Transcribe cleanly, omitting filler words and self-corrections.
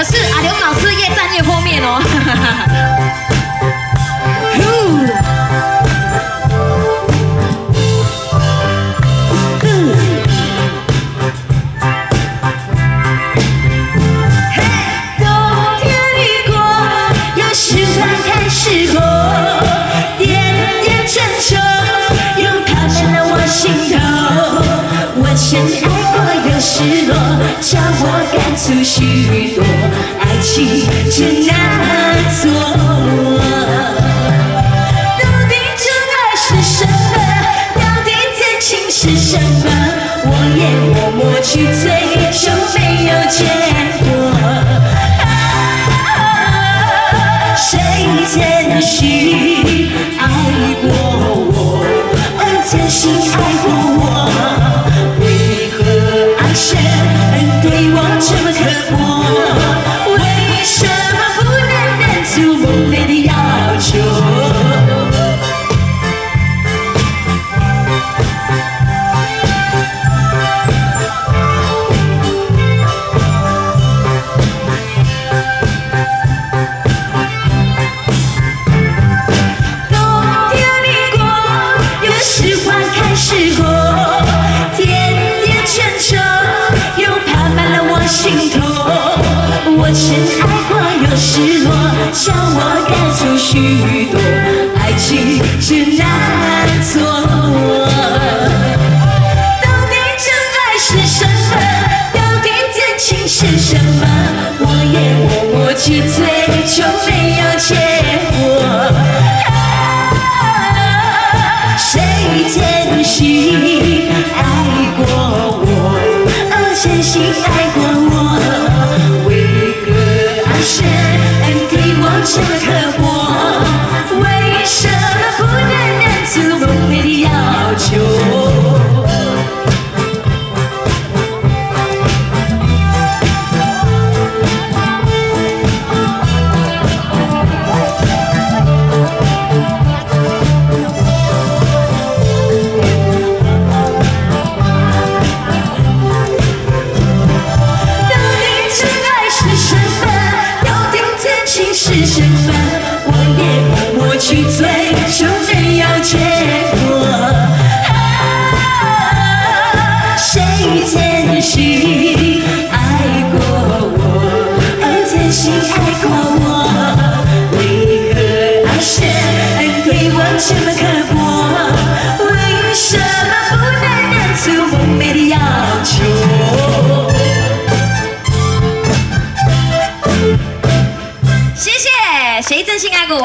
可是阿刘老师越站越后面哦。深爱过又失落，叫我感触许多，爱情真难做。到底真爱是什么？到底真情是什么？我也默默去追求，没有结果。谁真心爱过我？真心爱过我？ 对我这么刻薄，为什么不能满足梦寐的要求？冬天里过，又是花开时过，点点成愁。 心头，我深爱过又失落，叫我感触许多，爱情真难做。到底真爱是什么？到底真情是什么？我也默默去追求，没有结果。谁真心爱过我？真心爱过我，为何爱神对我这么刻薄？为什么不能满足梦寐的要求？ 是什么？我也默默去追求，没有结果。谁真心爱过我？真心爱过我？为何爱神对我这么刻薄？为什么不能满足梦寐的要求？ 谁真心爱过我？